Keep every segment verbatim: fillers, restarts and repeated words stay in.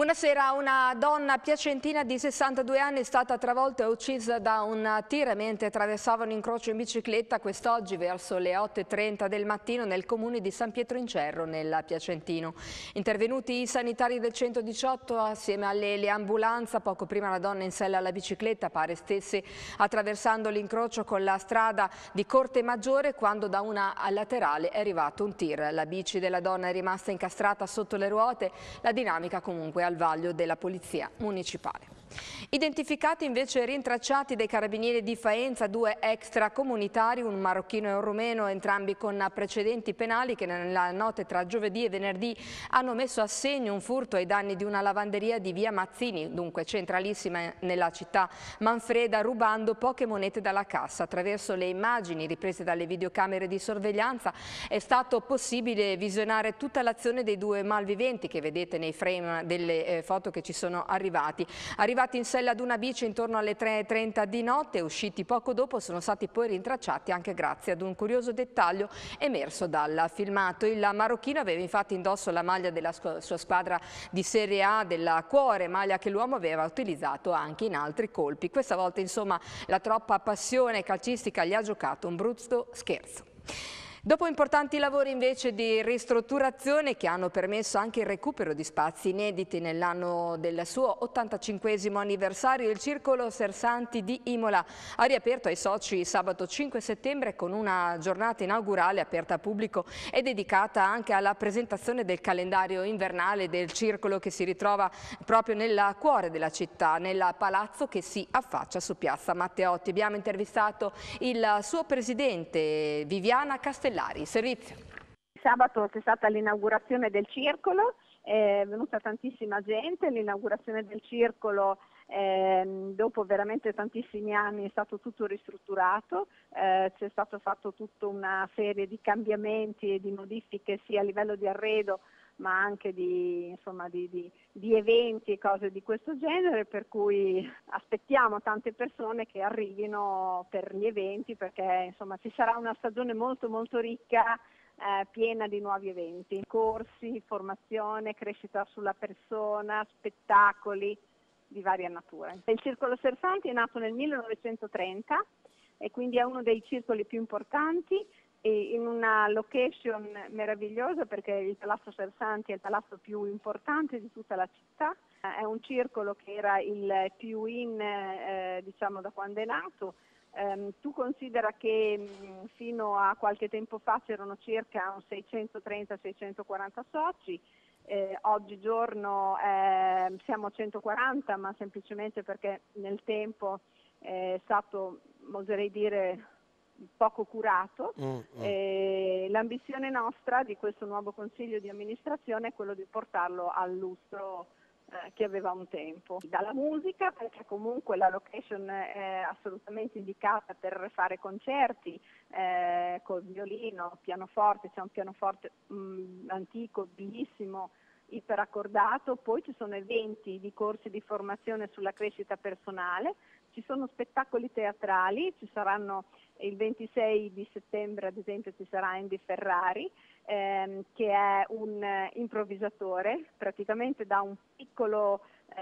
Buonasera, una donna piacentina di sessantadue anni è stata travolta e uccisa da un tir mentre attraversava un incrocio in bicicletta quest'oggi verso le otto e trenta del mattino nel comune di San Pietro in Cerro, nel Piacentino. Intervenuti i sanitari del centodiciotto assieme alle le ambulanze, poco prima la donna in sella alla bicicletta pare stesse attraversando l'incrocio con la strada di Corte Maggiore quando da una laterale è arrivato un tir. La bici della donna è rimasta incastrata sotto le ruote, la dinamica comunque al vaglio della polizia municipale. Identificati invece e rintracciati dai carabinieri di Faenza due extracomunitari, un marocchino e un rumeno, entrambi con precedenti penali che nella notte tra giovedì e venerdì hanno messo a segno un furto ai danni di una lavanderia di via Mazzini, dunque centralissima nella città Manfreda, rubando poche monete dalla cassa. Attraverso le immagini riprese dalle videocamere di sorveglianza è stato possibile visionare tutta l'azione dei due malviventi che vedete nei frame delle eh, foto che ci sono arrivati. Arrivati in sella ad una bici intorno alle tre e trenta di notte, usciti poco dopo, sono stati poi rintracciati anche grazie ad un curioso dettaglio emerso dal filmato. Il marocchino aveva infatti indosso la maglia della sua squadra di Serie A della Cuore, maglia che l'uomo aveva utilizzato anche in altri colpi. Questa volta insomma la troppa passione calcistica gli ha giocato un brutto scherzo. Dopo importanti lavori invece di ristrutturazione che hanno permesso anche il recupero di spazi inediti nell'anno del suo ottantacinquesimo anniversario, il Circolo Sersanti di Imola ha riaperto ai soci sabato cinque settembre con una giornata inaugurale aperta al pubblico e dedicata anche alla presentazione del calendario invernale del circolo che si ritrova proprio nel cuore della città, nel palazzo che si affaccia su Piazza Matteotti. Abbiamo intervistato il suo presidente Viviana Castellari. Servizio. Sabato c'è stata l'inaugurazione del circolo, è venuta tantissima gente, l'inaugurazione del circolo eh, dopo veramente tantissimi anni è stato tutto ristrutturato, eh, c'è stato fatto tutta una serie di cambiamenti e di modifiche sia a livello di arredo ma anche di, insomma, di, di, di eventi e cose di questo genere, per cui aspettiamo tante persone che arrivino per gli eventi perché insomma ci sarà una stagione molto molto ricca, eh, piena di nuovi eventi, corsi, formazione, crescita sulla persona, spettacoli di varia natura. Il Circolo Sersanti è nato nel millenovecentotrenta e quindi è uno dei circoli più importanti, in una location meravigliosa perché il Palazzo Sersanti è il palazzo più importante di tutta la città, è un circolo che era il più in eh, diciamo da quando è nato. Um, tu considera che mh, fino a qualche tempo fa c'erano circa seicentotrenta seicentoquaranta soci, eh, oggigiorno eh, siamo a centoquaranta, ma semplicemente perché nel tempo è stato, oserei dire, poco curato. Mm, mm. Eh, l'ambizione nostra di questo nuovo consiglio di amministrazione è quello di portarlo al lustro eh, che aveva un tempo. Dalla musica, perché comunque la location è assolutamente indicata per fare concerti eh, col violino, pianoforte, c'è un pianoforte mh, antico, bellissimo, iperaccordato, poi ci sono eventi di corsi di formazione sulla crescita personale, ci sono spettacoli teatrali, ci saranno il ventisei di settembre ad esempio ci sarà Andy Ferrari ehm, che è un eh, improvvisatore, praticamente da un piccolo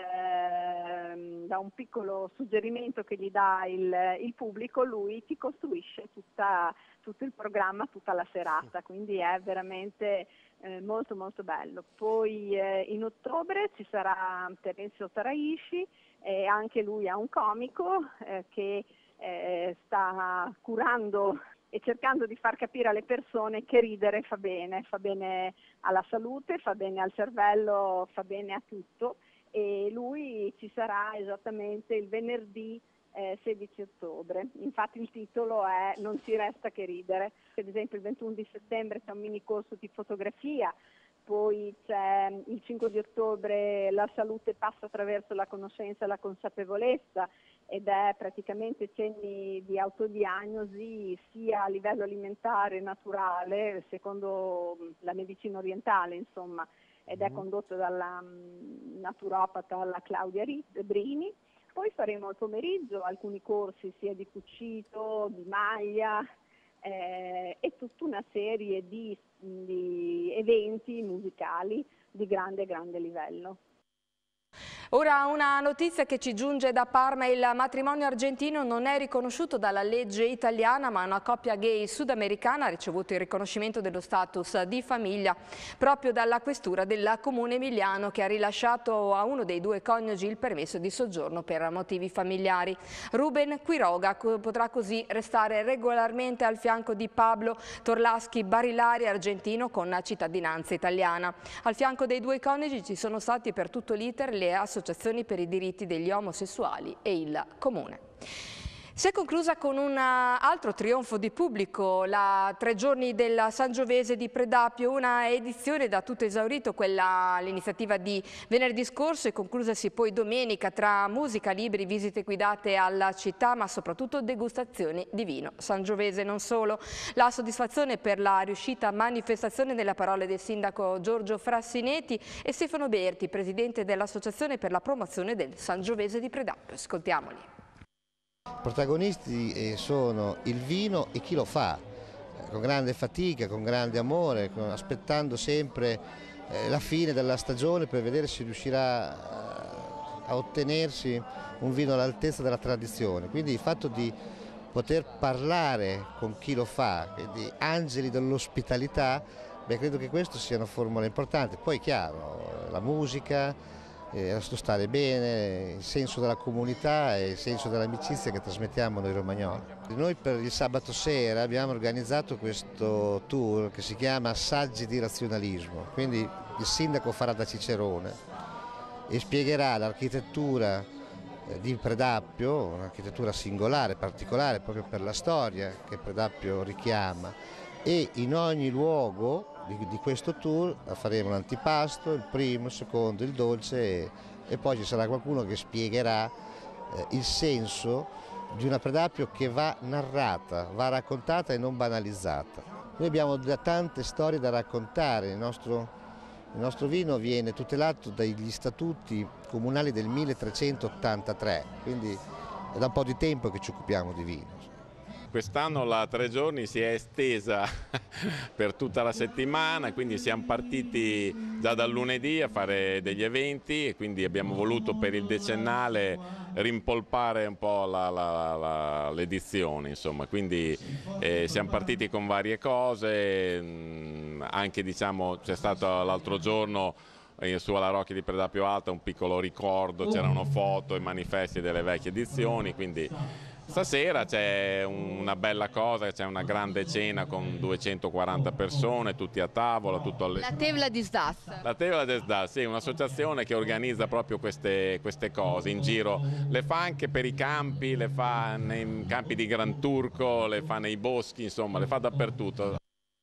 ehm, da un piccolo suggerimento che gli dà il, il pubblico, lui ti costruisce tutta, tutto il programma, tutta la serata, quindi è veramente eh, molto molto bello. Poi eh, in ottobre ci sarà Terenzio Taraishi, e anche lui è un comico eh, che eh, sta curando e cercando di far capire alle persone che ridere fa bene, fa bene alla salute, fa bene al cervello, fa bene a tutto, e lui ci sarà esattamente il venerdì eh, sedici ottobre. Infatti il titolo è Non ci resta che ridere. Ad esempio il ventuno di settembre c'è un mini corso di fotografia, poi c'è il cinque di ottobre La salute passa attraverso la conoscenza e la consapevolezza, ed è praticamente cenni di autodiagnosi sia a livello alimentare naturale, secondo la medicina orientale insomma, ed è condotto dalla um, naturopata la Claudia Brini. Poi faremo al pomeriggio alcuni corsi sia di cucito, di maglia, eh, e tutta una serie di, di eventi musicali di grande grande livello. Ora una notizia che ci giunge da Parma: il matrimonio argentino non è riconosciuto dalla legge italiana, ma una coppia gay sudamericana ha ricevuto il riconoscimento dello status di famiglia proprio dalla questura del comune emiliano, che ha rilasciato a uno dei due coniugi il permesso di soggiorno per motivi familiari. Ruben Quiroga potrà così restare regolarmente al fianco di Pablo Torlaschi Barilari, argentino con cittadinanza italiana. Al fianco dei due coniugi ci sono stati per tutto l'iter le associazioni associazioni per i diritti degli omosessuali e il comune. Si è conclusa con un altro trionfo di pubblico, la tre giorni del Sangiovese di Predappio, una edizione da tutto esaurito, quella l'iniziativa di venerdì scorso e conclusasi poi domenica, tra musica, libri, visite guidate alla città, ma soprattutto degustazioni di vino sangiovese. Non solo, la soddisfazione per la riuscita manifestazione delle parole del sindaco Giorgio Frassinetti e Stefano Berti, presidente dell'Associazione per la promozione del Sangiovese di Predappio. Ascoltiamoli. Protagonisti sono il vino e chi lo fa, con grande fatica, con grande amore, aspettando sempre la fine della stagione per vedere se riuscirà a ottenersi un vino all'altezza della tradizione. Quindi il fatto di poter parlare con chi lo fa, quindi angeli dell'ospitalità, beh, credo che questo sia una formula importante. Poi chiaro, la musica, Eh, stare bene, il senso della comunità e il senso dell'amicizia che trasmettiamo noi romagnoli. Noi per il sabato sera abbiamo organizzato questo tour che si chiama Assaggi di razionalismo, quindi il sindaco farà da cicerone e spiegherà l'architettura di Predappio, un'architettura singolare, particolare proprio per la storia che Predappio richiama, e in ogni luogo di, di questo tour faremo l'antipasto, il primo, il secondo, il dolce e, e poi ci sarà qualcuno che spiegherà eh, il senso di una Predappio che va narrata, va raccontata e non banalizzata. Noi abbiamo da tante storie da raccontare, il nostro, il nostro vino viene tutelato dagli statuti comunali del milletrecentottantatré, quindi è da un po' di tempo che ci occupiamo di vino. Quest'anno la tre giorni si è estesa per tutta la settimana, quindi siamo partiti già dal lunedì a fare degli eventi e quindi abbiamo voluto per il decennale rimpolpare un po' l'edizione, insomma, quindi eh, siamo partiti con varie cose, anche diciamo c'è stato l'altro giorno su alla Rocchia di Predappio Alta un piccolo ricordo, c'erano foto e manifesti delle vecchie edizioni, quindi stasera c'è una bella cosa, c'è una grande cena con duecentoquaranta persone, tutti a tavola, tutto alle... La Tevla di Sdas. La Tevla di Sdas, sì, un'associazione che organizza proprio queste, queste cose in giro, le fa anche per i campi, le fa nei campi di Gran Turco, le fa nei boschi, insomma, le fa dappertutto.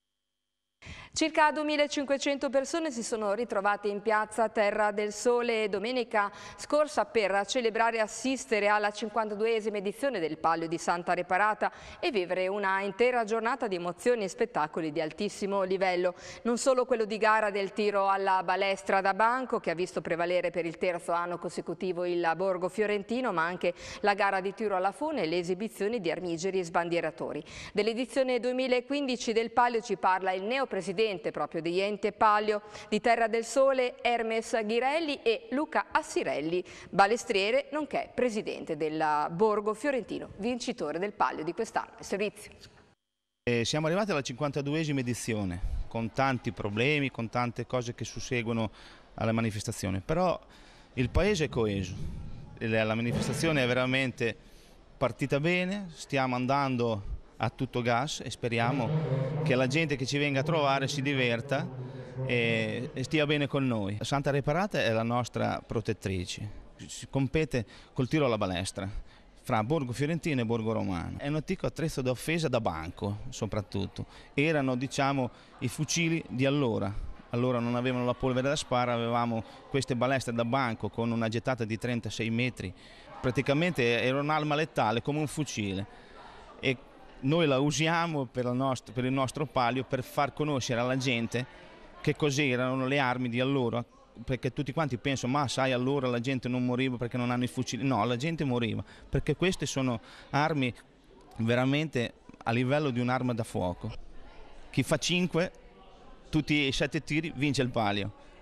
Circa duemilacinquecento persone si sono ritrovate in piazza Terra del Sole domenica scorsa per celebrare e assistere alla cinquantaduesima edizione del Palio di Santa Reparata e vivere una intera giornata di emozioni e spettacoli di altissimo livello. Non solo quello di gara del tiro alla balestra da banco, che ha visto prevalere per il terzo anno consecutivo il Borgo Fiorentino, ma anche la gara di tiro alla fune e le esibizioni di armigeri e sbandieratori. Dell'edizione duemilaquindici del Palio ci parla il neopresidente proprio di Ente Palio di Terra del Sole, Hermes Ghirelli, e Luca Assirelli, balestriere nonché presidente del Borgo Fiorentino, vincitore del Palio di quest'anno. Servizio. E siamo arrivati alla cinquantaduesima edizione, con tanti problemi, con tante cose che susseguono alla manifestazione, però il paese è coeso, la manifestazione è veramente partita bene, stiamo andando a tutto gas e speriamo che la gente che ci venga a trovare si diverta e, e stia bene con noi. Santa Reparata è la nostra protettrice, si compete col tiro alla balestra fra Borgo Fiorentino e Borgo Romano. È un antico attrezzo da offesa da banco soprattutto, erano diciamo i fucili di allora. Allora non avevano la polvere da spara, avevamo queste balestre da banco con una gettata di trentasei metri, praticamente era un'arma letale come un fucile. E noi la usiamo per il, nostro, per il nostro palio per far conoscere alla gente che cos'erano le armi di allora, perché tutti quanti pensano, ma sai, allora la gente non moriva perché non hanno i fucili. No, la gente moriva perché queste sono armi veramente a livello di un'arma da fuoco. Chi fa cinque, tutti i sette tiri, vince il palio.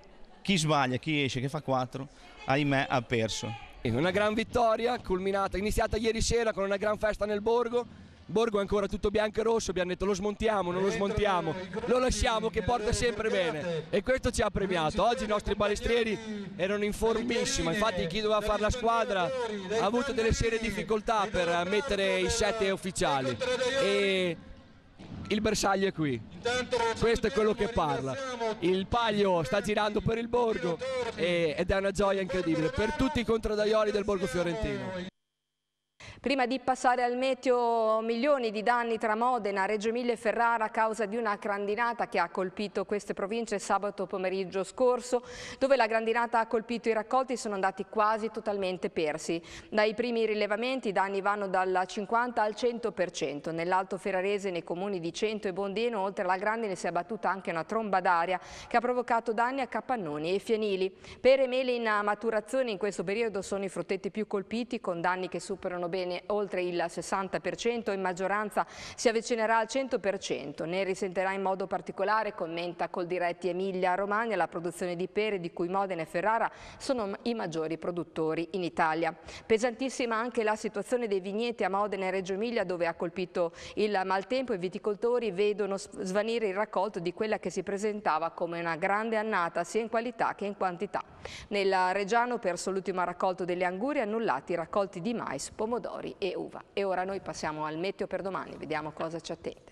chi sbaglia, chi esce, che fa quattro, ahimè ha perso. Una gran vittoria culminata, iniziata ieri sera con una gran festa nel borgo. Borgo è ancora tutto bianco e rosso, abbiamo detto lo smontiamo, non lo smontiamo, lo lasciamo che porta sempre bene e questo ci ha premiato. Oggi i nostri balestrieri erano in formissima, infatti chi doveva fare la squadra ha avuto delle serie difficoltà per mettere i sette ufficiali e il bersaglio è qui, questo è quello che parla. Il palio sta girando per il borgo e, ed è una gioia incredibile per tutti i controdaioli del borgo fiorentino. Prima di passare al meteo, milioni di danni tra Modena, Reggio Emilia e Ferrara a causa di una grandinata che ha colpito queste province sabato pomeriggio scorso, dove la grandinata ha colpito i raccolti sono andati quasi totalmente persi. Dai primi rilevamenti i danni vanno dal cinquanta al cento per cento. Nell'Alto Ferrarese, nei comuni di Cento e Bondeno, oltre alla grandine si è abbattuta anche una tromba d'aria che ha provocato danni a capannoni e fienili. Pere e mele in maturazione in questo periodo sono i fruttetti più colpiti, con danni che superano bene oltre il sessanta per cento, in maggioranza si avvicinerà al cento per cento. Ne risentirà in modo particolare, commenta Coldiretti Emilia Romagna, la produzione di pere di cui Modena e Ferrara sono i maggiori produttori in Italia. Pesantissima anche la situazione dei vigneti a Modena e Reggio Emilia, dove ha colpito il maltempo e i viticoltori vedono svanire il raccolto di quella che si presentava come una grande annata sia in qualità che in quantità. Nel Reggiano perso l'ultimo raccolto delle angurie, annullati i raccolti di mais, pomodori e uva. E ora noi passiamo al meteo per domani, vediamo cosa ci attende.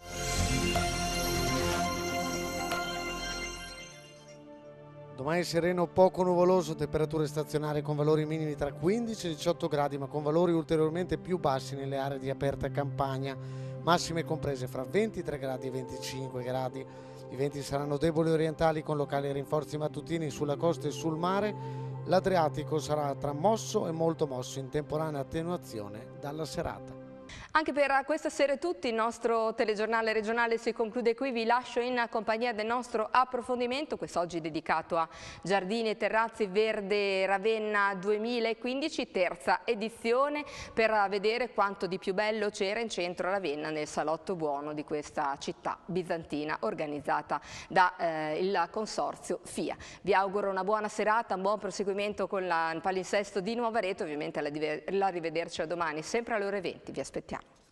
Domani sereno poco nuvoloso, temperature stazionarie con valori minimi tra quindici e diciotto gradi, ma con valori ulteriormente più bassi nelle aree di aperta campagna, massime comprese fra ventitré gradi e venticinque gradi. I venti saranno deboli orientali con locali rinforzi mattutini sulla costa e sul mare. L'Adriatico sarà tra mosso e molto mosso, in temporanea attenuazione dalla serata. Anche per questa sera è tutto, il nostro telegiornale regionale si conclude qui, vi lascio in compagnia del nostro approfondimento, quest'oggi dedicato a Giardini e Terrazzi Verde Ravenna duemilaquindici, terza edizione, per vedere quanto di più bello c'era in centro a Ravenna, nel salotto buono di questa città bizantina organizzata dal eh, consorzio F I A. Vi auguro una buona serata, un buon proseguimento con la, il palinsesto di Nuova Rete, ovviamente la, la rivederci a domani, sempre alle ore venti, vi aspettiamo.